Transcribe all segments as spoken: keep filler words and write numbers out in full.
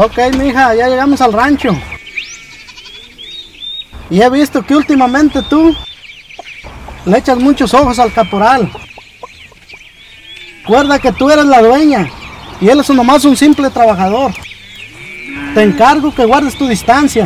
Ok, mija, ya llegamos al rancho. Y he visto que últimamente tú le echas muchos ojos al caporal. Recuerda que tú eres la dueña y él es nomás un simple trabajador. Te encargo que guardes tu distancia.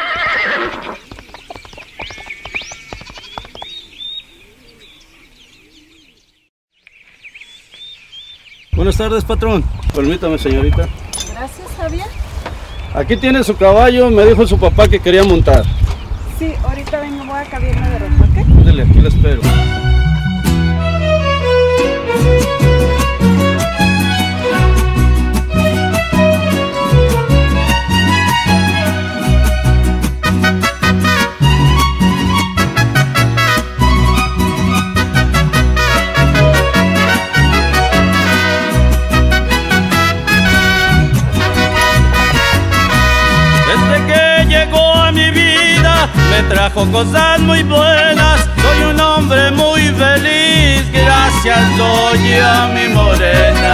Buenas tardes, patrón. Permítame, señorita. Gracias, Javier. Aquí tiene su caballo, me dijo su papá que quería montar. Sí, ahorita vengo, voy a cambiarme de ropa, ¿ok? Ándale, aquí la espero. Me trajo cosas muy buenas, soy un hombre muy feliz, gracias doy a mi morena.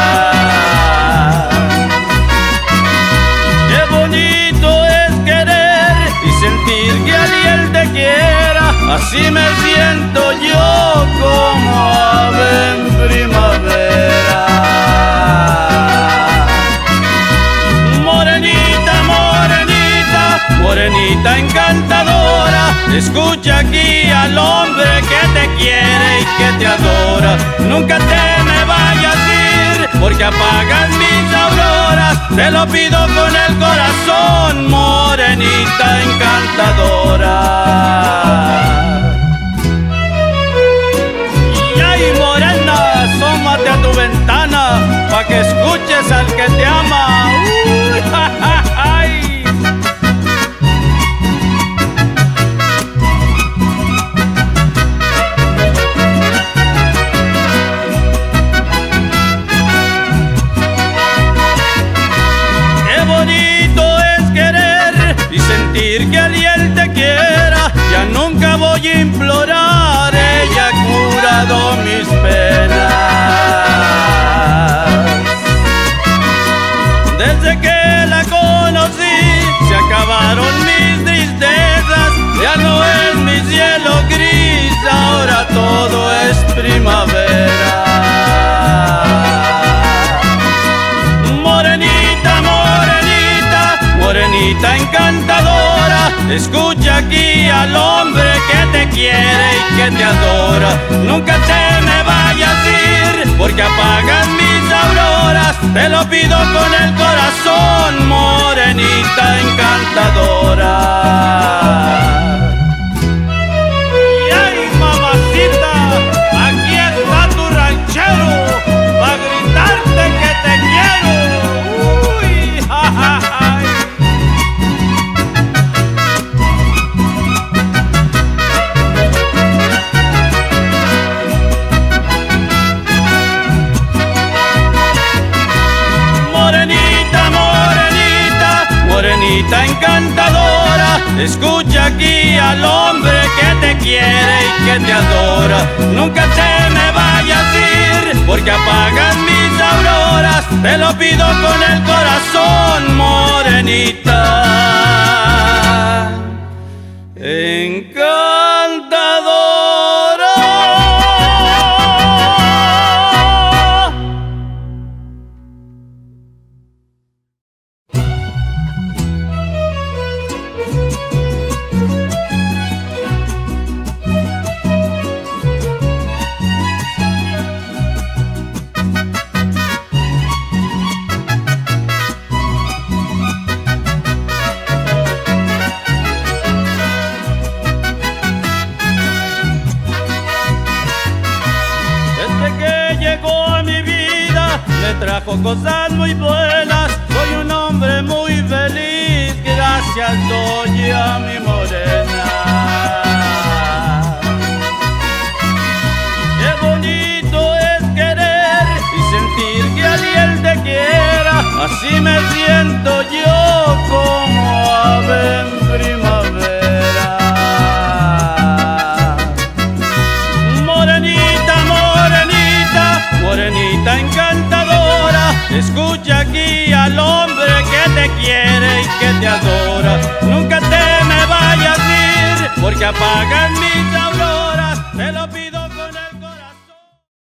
Qué bonito es querer y sentir que alguien te quiera, así me siento yo como ave en primavera. Morenita, morenita, morenita encantadora, escucha aquí al hombre que te quiere y que te adora. Nunca te me vayas a ir, porque apagas mis auroras, te lo pido con el corazón, morenita encantadora. Y ay, morena, asómate a tu ventana, pa' que escuches al que te ama. Uy, ja, ja, ay. Que alguien te quiera, ya nunca voy a implorar, ella ha curado mis penas. Desde que la conocí, se acabaron mis tristezas, ya no es mi cielo gris, ahora todo es primavera. Morenita, morenita, morenita encantadora, escucha aquí al hombre que te quiere y que te adora. Nunca te me vayas a ir, porque apagas mis auroras, te lo pido con el corazón, morenita encantadora. Y ay, mamacita, aquí está tu ranchero, pa' gritarte que te quiero. Uy, ja, ja, ja. Morenita encantadora, escucha aquí al hombre que te quiere y que te adora. Nunca te me vayas a ir, porque apagas mis auroras, te lo pido con el corazón, morenita encantadora. Trajo cosas muy buenas, soy un hombre muy feliz, gracias doy a mi morena. Qué bonito es querer y sentir que alguien te quiera, así me siento yo como ave en primavera. Morenita, morenita, morenita encantadora, escucha aquí al hombre que te quiere y que te adora. Nunca te me vayas a ir, porque apagan